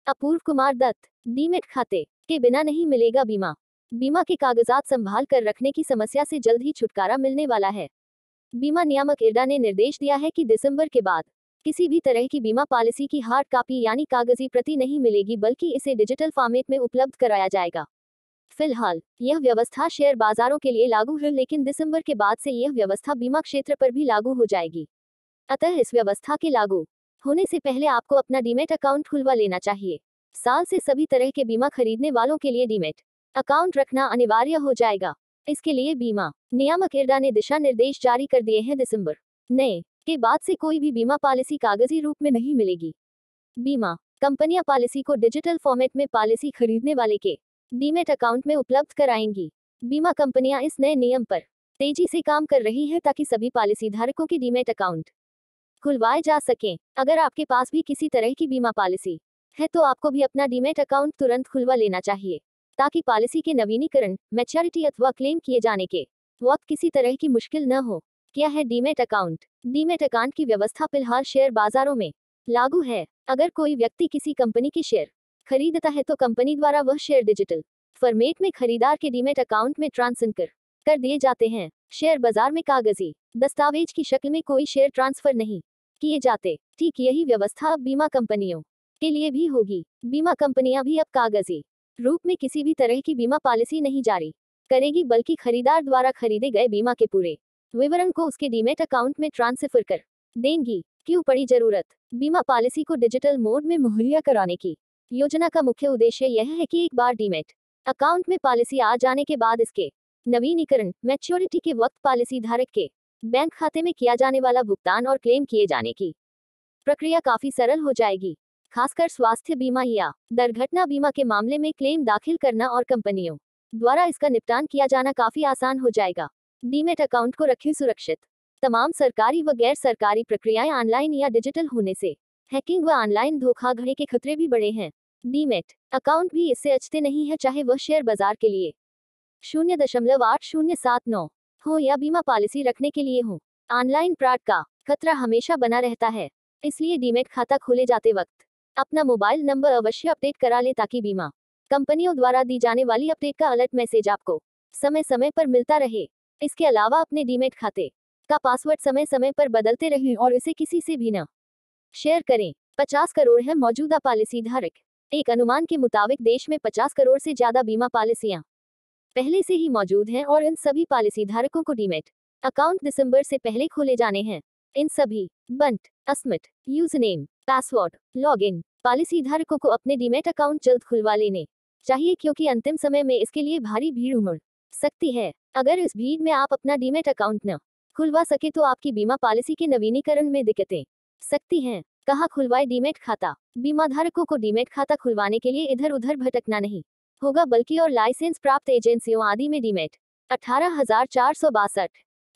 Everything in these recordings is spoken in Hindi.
अपूर्व कुमार दत्त, डीमेट खाते के बिना नहीं मिलेगा बीमा। बीमा के कागजात संभाल कर रखने की समस्या से जल्द ही छुटकारा मिलने वाला है। बीमा नियामक इरडा ने निर्देश दिया है कि दिसंबर के बाद किसी भी तरह की बीमा पॉलिसी की हार्ड कॉपी यानी कागजी प्रति नहीं मिलेगी, बल्कि इसे डिजिटल फॉर्मेट में उपलब्ध कराया जाएगा। फिलहाल यह व्यवस्था शेयर बाजारों के लिए लागू है, लेकिन दिसंबर के बाद से यह व्यवस्था बीमा क्षेत्र पर भी लागू हो जाएगी। अतः इस व्यवस्था के लागू होने से पहले आपको अपना डीमेट अकाउंट खुलवा लेना चाहिए। साल से सभी तरह के बीमा खरीदने वालों के लिए डीमेट अकाउंट रखना अनिवार्य हो जाएगा। इसके लिए बीमा नियामक इरडा ने दिशा निर्देश जारी कर दिए हैं। दिसंबर नए के बाद से कोई भी बीमा पॉलिसी कागजी रूप में नहीं मिलेगी। बीमा कंपनियां पॉलिसी को डिजिटल फॉर्मेट में पॉलिसी खरीदने वाले के डीमेट अकाउंट में उपलब्ध कराएंगी। बीमा कंपनियां इस नए नियम पर तेजी से काम कर रही हैं ताकि सभी पॉलिसी धारकों के डीमेट अकाउंट खुलवाए जा सकें। अगर आपके पास भी किसी तरह की बीमा पॉलिसी है तो आपको भी अपना डीमेट अकाउंट तुरंत खुलवा लेना चाहिए, ताकि पॉलिसी के नवीनीकरण, मैच्योरिटी अथवा क्लेम किए जाने के वक्त किसी तरह की मुश्किल न हो। क्या है डीमेट अकाउंट? डीमेट अकाउंट की व्यवस्था फिलहाल शेयर बाजारों में लागू है। अगर कोई व्यक्ति किसी कंपनी के शेयर खरीदता है तो कंपनी द्वारा वह शेयर डिजिटल फॉर्मेट में खरीदार के डीमेट अकाउंट में ट्रांसफर कर दिए जाते हैं। शेयर बाजार में कागजी दस्तावेज की शक्ल में कोई शेयर ट्रांसफर नहीं किए जाते। ठीक यही व्यवस्था अब बीमा कंपनियों के लिए भी होगी। बीमा कंपनियां भी अब कागजी रूप में किसी भी तरह की बीमा पॉलिसी नहीं जारी करेगी, बल्कि खरीदार द्वारा खरीदे गए बीमा के पूरे विवरण को उसके डीमेट अकाउंट में ट्रांसफर कर देंगी। क्यों पड़ी जरूरत बीमा पॉलिसी को डिजिटल मोड में मुहैया कराने की? योजना का मुख्य उद्देश्य यह है कि एक बार डीमेट अकाउंट में पॉलिसी आ जाने के बाद इसके नवीनीकरण, मैच्योरिटी के वक्त पॉलिसी धारक के बैंक खाते में किया जाने वाला भुगतान और क्लेम किए जाने की प्रक्रिया काफी सरल हो जाएगी। खासकर स्वास्थ्य बीमा या दुर्घटना बीमा के मामले में क्लेम दाखिल करना और कंपनियों द्वारा इसका निपटान किया जाना काफी आसान हो जाएगा। डीमेट अकाउंट को रखें सुरक्षित। तमाम सरकारी व गैर सरकारी प्रक्रियाएं ऑनलाइन या डिजिटल होने से हैकिंग व ऑनलाइन धोखाधड़ी के खतरे भी बढ़े हैं। डीमेट अकाउंट भी इससे अछते नहीं है, चाहे वह शेयर बाजार के लिए 0.8079 हो या बीमा पॉलिसी रखने के लिए हो। ऑनलाइन फ्रॉड का खतरा हमेशा बना रहता है, इसलिए डीमेट खाता खोले जाते वक्त अपना मोबाइल नंबर अवश्य अपडेट करा ले, ताकि बीमा कंपनियों द्वारा दी जाने वाली अपडेट का अलर्ट मैसेज आपको समय समय पर मिलता रहे। इसके अलावा अपने डीमेट खाते का पासवर्ड समय समय पर बदलते रहें और इसे किसी से भी न शेयर करें। 50 करोड़ है मौजूदा पॉलिसी धारक। एक अनुमान के मुताबिक देश में 50 करोड़ से ज्यादा बीमा पॉलिसियां पहले से ही मौजूद हैं और इन सभी पॉलिसी धारकों को डीमेट अकाउंट दिसंबर से पहले खोले जाने हैं। इन सभी बंट, अस्मिट, यूजरनेम, पासवर्ड, लॉगिन पॉलिसी धारकों को अपने डीमेट अकाउंट जल्द खुलवा लेने चाहिए, क्योंकि अंतिम समय में इसके लिए भारी भीड़ उमड़ सकती है। अगर इस भीड़ में आप अपना डीमेट अकाउंट न खुलवा सके तो आपकी बीमा पॉलिसी के नवीनीकरण में दिक्कतें सकती हैं। कहाँ खुलवाए डीमेट खाता? बीमा धारकों को डीमेट खाता खुलवाने के लिए इधर उधर भटकना नहीं होगा, बल्कि और लाइसेंस प्राप्त एजेंसियों आदि में डीमेट 18,462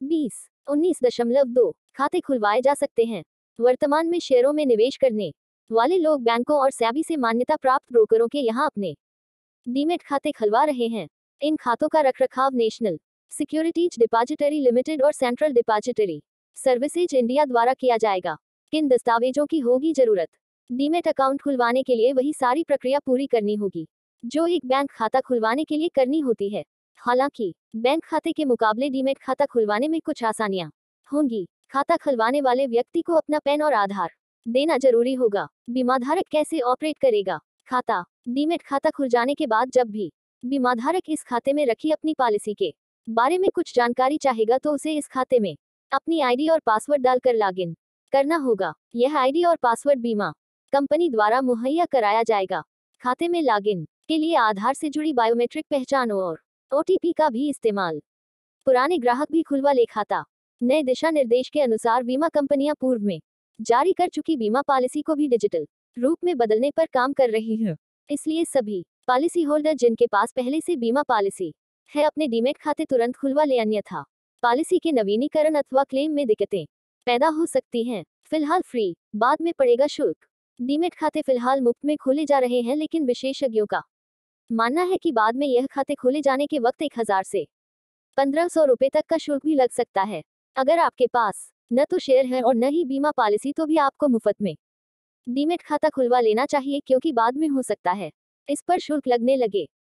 20 19.2 खाते खुलवाए जा सकते हैं। वर्तमान में शेयरों में निवेश करने वाले लोग बैंकों और सेबी से मान्यता प्राप्त ब्रोकरों के यहाँ अपने डीमेट खाते खुलवा रहे हैं। इन खातों का रखरखाव नेशनल सिक्योरिटीज डिपॉजिटरी लिमिटेड और सेंट्रल डिपॉजिटरी सर्विसेज इंडिया द्वारा किया जाएगा। किन दस्तावेजों की होगी जरूरत? डीमेट अकाउंट खुलवाने के लिए वही सारी प्रक्रिया पूरी करनी होगी जो एक बैंक खाता खुलवाने के लिए करनी होती है। हालांकि बैंक खाते के मुकाबले डीमेट खाता खुलवाने में कुछ आसानियां होंगी। खाता खुलवाने वाले व्यक्ति को अपना पैन और आधार देना जरूरी होगा। बीमाधारक कैसे ऑपरेट करेगा खाता? डीमेट खाता खुल जाने के बाद जब भी बीमाधारक इस खाते में रखी अपनी पॉलिसी के बारे में कुछ जानकारी चाहेगा तो उसे इस खाते में अपनी आईडी और पासवर्ड डालकर लॉगिन करना होगा। यह आईडी और पासवर्ड बीमा कंपनी द्वारा मुहैया कराया जाएगा। खाते में लॉगिन के लिए आधार से जुड़ी बायोमेट्रिक पहचान और ओटीपी का भी इस्तेमाल पुराने ग्राहक भी खुलवा ले खाता। नए दिशा निर्देश के अनुसार बीमा कंपनियां पूर्व में जारी कर चुकी बीमा पॉलिसी को भी डिजिटल रूप में बदलने पर काम कर रही हैं। इसलिए सभी पॉलिसी होल्डर जिनके पास पहले से बीमा पॉलिसी है अपने डीमेट खाते तुरंत खुलवा ले, अन्यथा पॉलिसी के नवीनीकरण अथवा क्लेम में दिक्कतें पैदा हो सकती हैं। फिलहाल फ्री, बाद में पड़ेगा शुल्क। डीमेट खाते फिलहाल मुफ्त में खोले जा रहे हैं, लेकिन विशेषज्ञों का मानना है कि बाद में यह खाते खोले जाने के वक्त 1000 से 1500 रुपए तक का शुल्क भी लग सकता है। अगर आपके पास न तो शेयर है और न ही बीमा पॉलिसी तो भी आपको मुफ्त में डीमेट खाता खुलवा लेना चाहिए क्योंकि बाद में हो सकता है इस पर शुल्क लगने लगे।